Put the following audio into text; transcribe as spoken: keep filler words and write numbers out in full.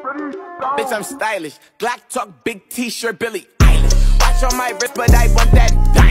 Bitch, I'm stylish. Glock talk, big t-shirt, Billy Eilish. Watch on my wrist, but I want that.